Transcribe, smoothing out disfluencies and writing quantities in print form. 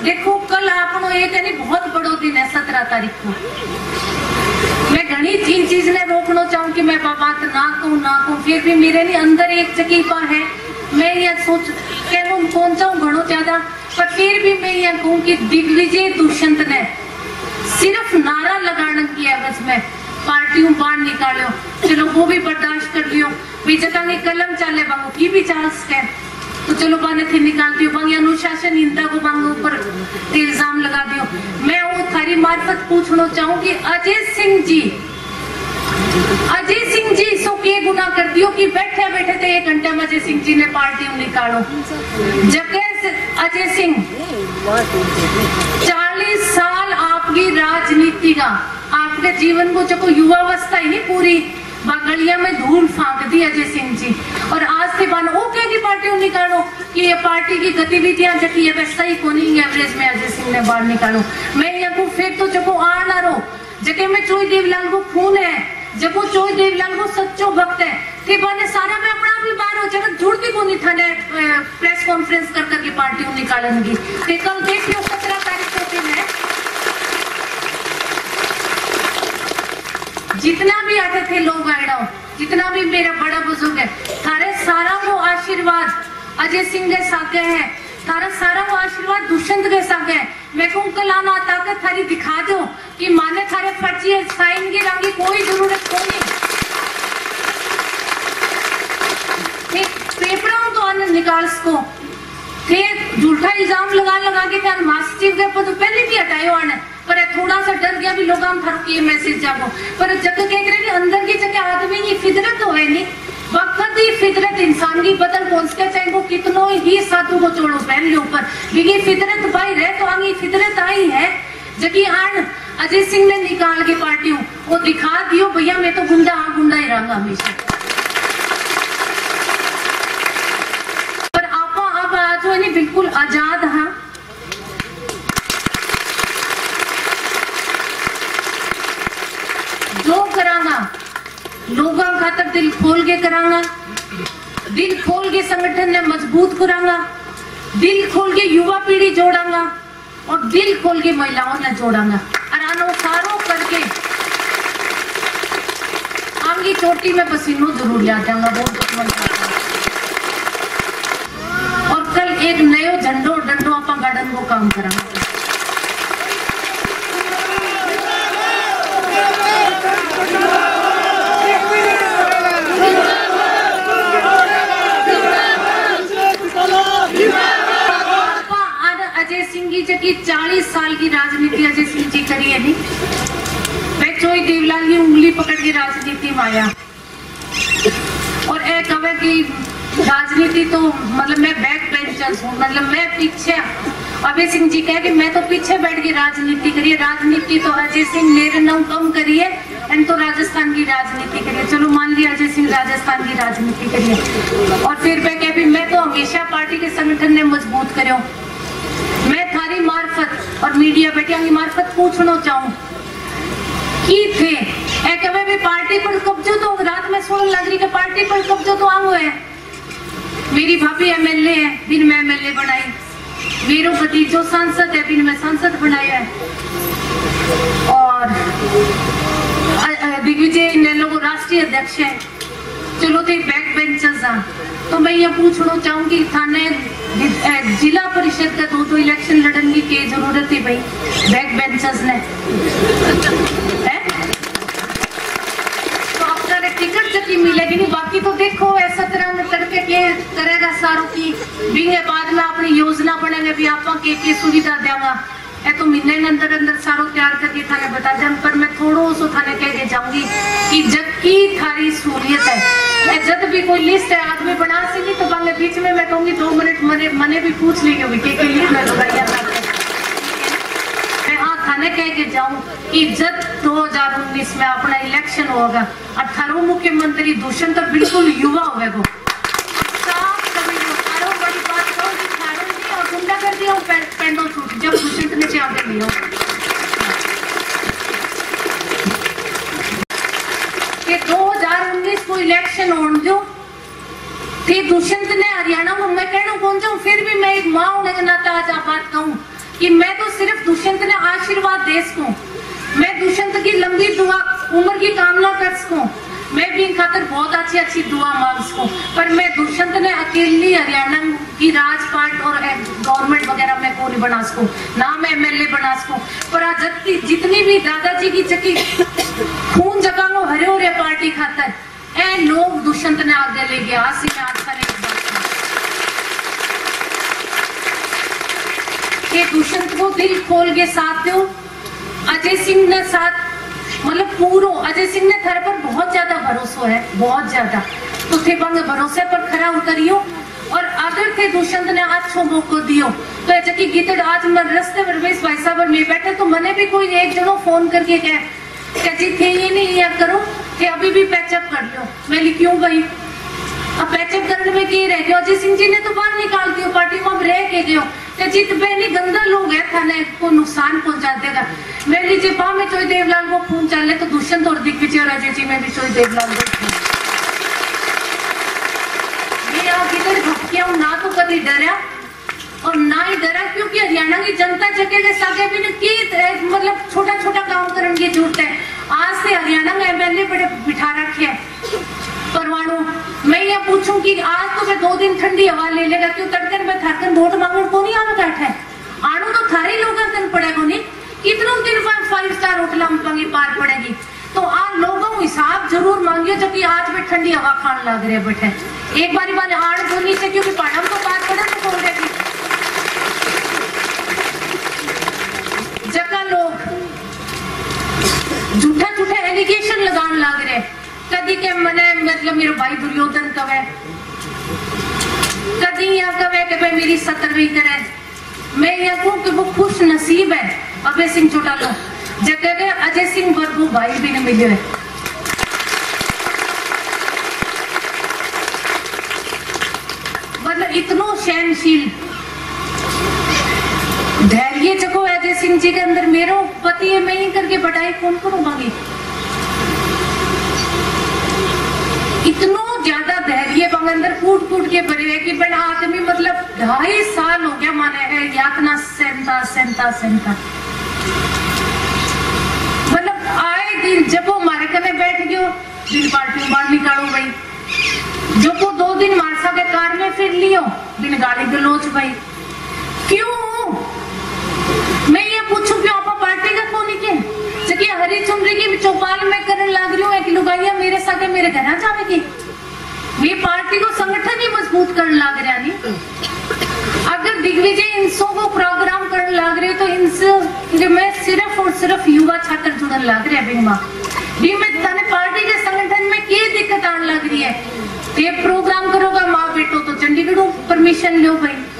देखो कल आपनो एक है बहुत बड़ो दिन है 17 तारीख को। मैं घनी तीन चीज ने रोकना चाहूँ कि मैं बात ना कहूँ फिर भी मेरे लिए अंदर एक चकीपा है। मैं ये सोच कहूँ कौन चाहूँ घणो ज्यादा, पर फिर भी मैं ये कहूँ कि दिग्विजय दुष्यंत ने सिर्फ नारा लगाने की एवज में पार्टियों बाहर निकालो, चलो वो भी बर्दाश्त कर लियो। भाई जगह कलम चाले बांगो की भी चांस है तो चलो बाने थे निकालती हो बांगी अनुशासनहीनता को बांगो ऊपर इल्जाम लगा दियो। मैं वो थारी मार्फत पूछना चाहूँ कि अजय सिंह जी सो के गुना कर दियो कि बैठे बैठे थे 1 घंटे में अजय सिंह जी ने पार्टी निकालो। जगह अजय सिंह 40 साल आपकी राजनीति का आपके जीवन को जो युवावस्था ही नहीं पूरी गलिया में धूल फांक दी अजय सिंह जी, और आज से बानो ओके की पार्टी निकालो कि ये पार्टी की गतिविधियां जबकि ये वैसा ही कोनी एवरेज में अजय सिंह ने बाहर निकालो। मैं यहाँ को फिर तो जब आ ना रो जगह में चोई देवलाल को खून है, जब वो चोई देवलाल को सच्चो भक्त है थे बाने सारा में अपना भी बाहर हो जगह झूठती को नहीं थाने प्रेस कॉन्फ्रेंस कर करके पार्टी निकालेंगी। कल देख लो 17 तारीख को दिन है, जितना भी आते थे लोग आए जितना भी मेरा बड़ा बुजुर्ग है थारे सारा वो आशीर्वाद अजय सिंह के साथ है, थारा सारा वो आशीर्वाद दुष्यंत के साथ है। मैं कहूँ कल आना ताकत थारी दिखा दो कि माने थारे पर्ची साइन की रंगी कोई जरूरत कोई पेपरों तो आने निकाल सको थे झूठा इल्जाम लगा के थे मास्टर चीफ के पद पहले भी हटायो आने, पर थोड़ा सा डर गया भी लोग हम फर्क ये मैसेज जागो, पर जगह कह रहे अंदर की जगह आदमी की फितरत तो है नहीं, वक्त ही फितरत इंसान की बदल पहुंच के चाहे वो कितनों ही साधु को चोड़ो पहन लो ऊपर बिगी फितरत भाई रहे तो आगे फितरत आई है। जबकि आन अजय सिंह ने निकाल के पार्टियों वो दिखा दियो भैया मैं तो गुंडा ही रहूंगा हमेशा। पर आपा अब आज नहीं बिल्कुल आजाद हाँ, जो करांगा लोगों खातर दिल खोल के करांगा, दिल खोल के संगठन ने मजबूत करांगा, दिल खोल के युवा पीढ़ी जोड़ांगा और दिल खोल के महिलाओं ने जोड़ांगा और आनो सारो करके आंगी चोटी में पसीनों जरूर ले जाऊंगा बहुत और कल एक नयो झंडो डंडो अपा गार्डन को काम करांगा। अजय सिंह की जबकि 40 साल की राजनीति अजय सिंह जी करी है नहीं, मैं चोई देवलाल की उंगली पकड़ के राजनीति में आया और एक कहे कि राजनीति तो मतलब मैं बैक बेंचर्स हूँ, मतलब मैं पीछे। अभय सिंह जी कहे कि मैं तो पीछे बैठ के राजनीति करिए, राजनीति तो अजय सिंह मेरे नाम कम करिए एंड तो राजस्थान की राजनीति करिए। चलो मान लिया अजय सिंह राजस्थान की राजनीति करिए और फिर मैं कह भी मैं तो हमेशा पार्टी के संगठन ने मजबूत करो। मैं थारी मार्फत और मीडिया बेटिया की मार्फत पूछना चाहूँ की थे एक भी पार्टी पर कब्जो तो रात में सुन लग रही कि पार्टी पर कब्जो तो आंगो है। मेरी भाभी एमएलए है बिन मैं एमएलए बनाई, मेरो भतीजो सांसद है बिन मैं सांसद बनाया है और दिग्विजय ने लोगों राष्ट्रीय अध्यक्ष है। चलो थे बैक बेंचर्स तो मैं ये पूछना चाहूंगी थाने जिला परिषद का 2 इलेक्शन लड़ने की जरूरत है भाई बैक बेंचर्स ने है तो आपका टिकट जबकि मिलेगी नहीं। बाकी तो देखो ऐसा तरह में करके के करेगा सारों की बिंगे बाद में अपनी योजना बनेंगे भी आप के सुविधा देगा ए तो महीने के अंदर अंदर सारो तैयार करके थाने बता जाऊं। पर मैं थोड़ो सो थाने कह के जाऊंगी कि जब की थारी सहूलियत है जब भी कोई लिस्ट है आदमी बना सके तो बांगे बीच में मैं कहूंगी 2 मिनट मने भी पूछ ली होगी के लिस्ट में लगाया मैं हाँ थाने कह के जाऊं कि जब 2019 में अपना इलेक्शन होगा 18 मुख्यमंत्री दुष्यंत तो बिल्कुल युवा होगा कर दिया पेंडो छूट जब दुष्यंत ने आगे लिया कि 2019 को इलेक्शन होने दो थे दुष्यंत ने हरियाणा में मैं कहना कौन जाऊं फिर भी मैं एक मां होने के नाते आज बात कहूं कि मैं तो सिर्फ दुष्यंत ने आशीर्वाद दे सकूं, मैं दुष्यंत की लंबी दुआ उम्र की कामना कर सकूं, मैं भी इन खातर बहुत अच्छी अच्छी दुआ मांग सकूं, पर मैं दुष्यंत ने अकेली हरियाणा की राजपाट और गवर्नमेंट वगैरह में को नहीं बना सकूं, ना मैं MLA बना सकूं। पर आज जितनी भी दादाजी की चक्की खून जगाओ हरे हो रहे पार्टी खातर ए लोग दुष्यंत ने आगे ले गया। आज से आज का ये दुष्यंत को दिल खोल के साथ दो। अजय सिंह ने साथ मतलब पूरो अजय सिंह ने थारे पर बहुत ज्यादा भरोसा है, बहुत ज्यादा, तो थे बंग भरोसे पर खरा उतरियो। और अगर थे दुष्यंत ने आज छो मौको दियो तो जबकि गीतड़ आज मैं रस्ते में रमेश भाई साहब में बैठे तो मैंने भी कोई एक जनो फोन करके कह जी थे ये नहीं यार करो थे अभी भी पैचअप कर लो। मैं क्यों गई अब पैचअप करने में क्या रह गयो? अजय सिंह जी ने तो बाहर निकाल दियो, पार्टी में अब रह के गयो जीत पहले गंदा लोग है थाने को नुकसान पहुंचा देगा। मैं लीजिए पा में चोई देवलाल को खून चाले तो दुष्यंत और दिग्विजय और अजय जी में भी चोई देवलाल भटकिया ना तो कभी डरा और ना ही डरा, क्योंकि हरियाणा की जनता जगह के साथ भी मतलब छोटा छोटा काम करने की जरूरत है। आज से हरियाणा में MLA बड़े बिठा रखे है परवाणु। मैं ये पूछूं कि आज तो मैं 2 दिन ठंडी हवा ले लेगा, क्यों तड़कन में थरकन वोट मांगने को नहीं आना बैठा है आणु तो थारे लोगों तन पड़ेगा नहीं कितनों दिन 5 स्टार होटल में पार पड़ेगी। तो आज लोगों हिसाब जरूर मांगियो जबकि आज में ठंडी हवा खान लग रहे बैठे एक बारी वाले आड़ को नीचे क्योंकि पहाड़ों को पार पड़े तो बोल रहे जगह लोग झूठा झूठा एलिगेशन लगान लग रहे कदी के मने मतलब मेरे भाई दुर्योधन कवे कदी या कवे के भाई मेरी 70वीं करे। मैं यह कहूं कि वो खुश नसीब है अभय सिंह चौटाला जगह के अजय सिंह वर्गू भाई भी नहीं मिले। मतलब इतनो सहनशील धैर्य जगो अजय सिंह जी के अंदर मेरो पति है मैं ही करके बढ़ाई कौन करूंगी। इतनो ज्यादा धैर्य अंदर कूट कूट के भरे है कि बड़ा आदमी मतलब 2.5 साल हो गया माने है यातना सहता मतलब आए दिन जब वो हमारे कने बैठ गयो दिन पार्टी बाहर निकालो भाई जो को 2 दिन मारसा के कार में फिर लियो बिन गाली गलोच भाई। क्यों मैं ये पूछूं क्यों आप पार्टी का कौन के जबकि हरी चुंदरी की चौपाल में करने लग रही हूँ एक लुगाइया मेरे साथ मेरे घर आ जाएगी। ये पार्टी को संगठन ही मजबूत करने लग रहा नहीं। अगर दिग्विजय इनसो को प्रोग्राम करने लग रहे तो इनसे मैं सिर्फ और सिर्फ युवा छात्र जुड़न लग रहे बिंगमा भी मैं ताने पार्टी के संगठन में क्या दिक्कत आने लग रही है। ये प्रोग्राम करोगा माँ बेटो तो चंडीगढ़ परमिशन लो भाई